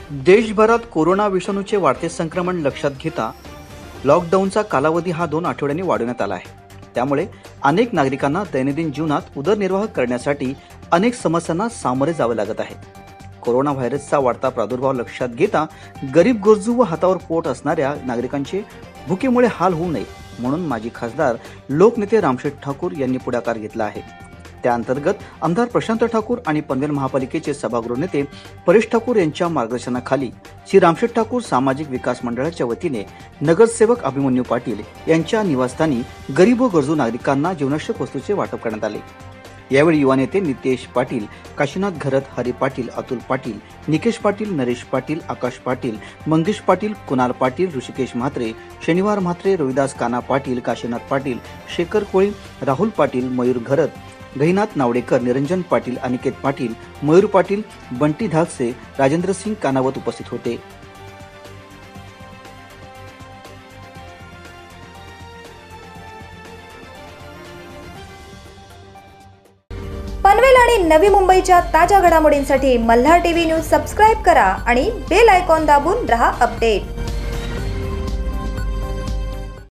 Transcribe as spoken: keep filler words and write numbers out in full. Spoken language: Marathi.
देशभरात कोरोना विषाणूचे वाढते संक्रमण लक्षात घेता लॉकडाऊनचा कालावधी हा दोन आठवड्यांनी वाढवण्यात आला आहे। त्यामुळे अनेक नागरिकांना दैनंदिन जीवनात उदरनिर्वाह करण्यासाठी अनेक समस्यांना सामोरे जावे लागत आहे। कोरोना व्हायरसचा वाढता प्रादुर्भाव लक्षात घेता गरीब गरजू व हातावर पोट असणाऱ्या नागरिकांचे भुकेमुळे हाल होऊ नये म्हणून माजी खासदार लोकनेते रामशेठ ठाकूर यांनी पुढाकार घेतला आहे। त्या अंतर्गत आमदार प्रशांत ठाकूर आणि पनवेल महापालिकेचे सभागृह नेते परेश ठाकूर यांच्या मार्गदर्शनाखाली श्री रामशेठ ठाकूर सामाजिक विकास मंडळाच्या वतीने नगरसेवक अभिमन्यू पाटील यांच्या निवासस्थानी गरीब व गरजू नागरिकांना जीवनावश्यक वस्तूंचे वाटप करण्यात आले। यावेळी युवा नेते नितेश पाटील, काशीनाथ घरत, हरी पाटील, अतुल पाटील, निकेश पाटील, नरेश पाटील, आकाश पाटील, मंगेश पाटील, कुणाल पाटील, ऋषिकेश म्हात्रे, शनिवार म्हात्रे, रविदास काना पाटील, काशीनाथ पाटील, शेखर कोळी, राहुल पाटील, मयूर घरत, गहिनाथ नावडेकर, निरंजन पाटील, अनिकेत पाटील, मयूर पाटील, बंटी धाकसे, राजेंद्र सिंग कानावत उपस्थित होते। पनवेल आणि नवी मुंबईच्या ताज्या घडामोडींसाठी मल्हार टीव्ही न्यूज सबस्क्राइब करा आणि बेल आयकॉन दाबून रहा अपडेट।